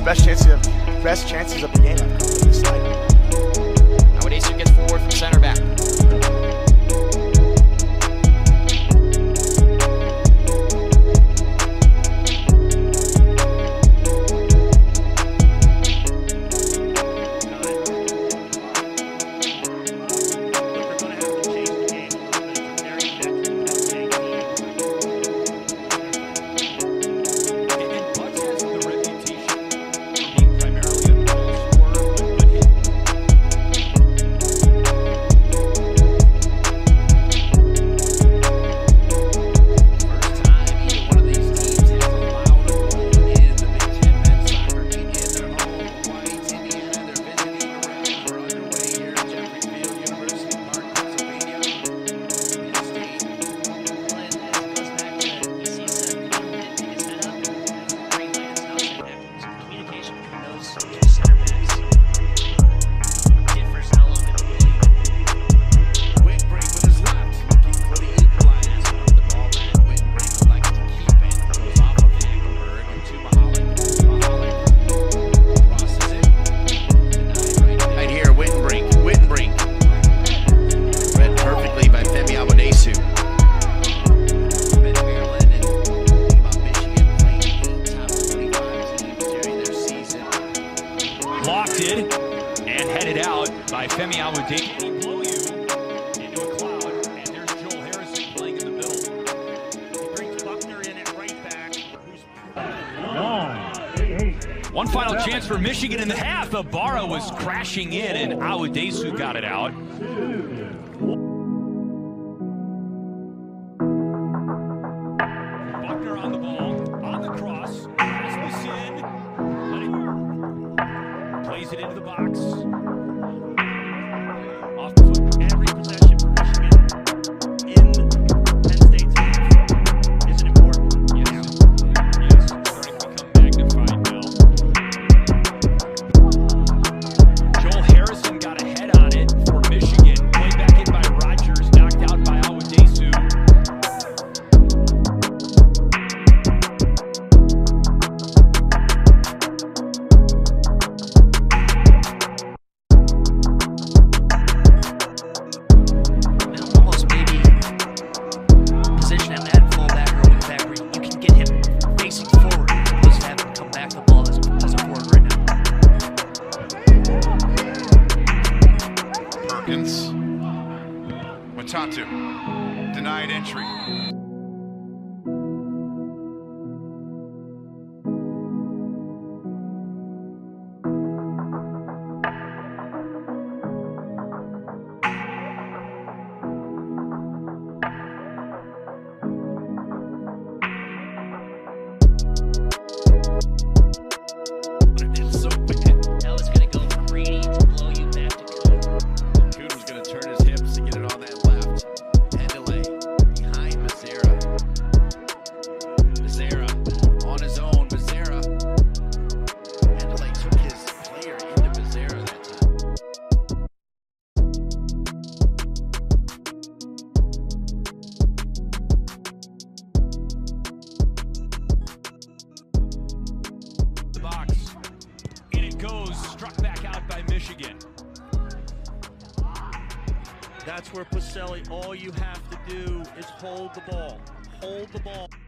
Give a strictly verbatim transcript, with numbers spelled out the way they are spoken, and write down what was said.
the best chances of best chances of the game I've come from this slide. Awodesu gets forward from center back. Blocked it and headed out by Femi Awodesu. Blow you into a cloud, and there's Joel Harrison playing in the middle. He brings Buckner in at right back. One final chance for Michigan in the half. Ibarra was crashing in, and Awodesu got it out. Buckner on the ball, on the cross, passes in, plays it into the box. Off the foot. Every possession for Michigan in Penn State's half is an important one. Yes. Yes. Starting to become magnified now. Joel Harrison got a head on it for Michigan. Played back in by Rogers, knocked out by Awodesu. Watatu, denied entry. Struck back out by Michigan. That's where Pacelli, all you have to do is hold the ball. Hold the ball.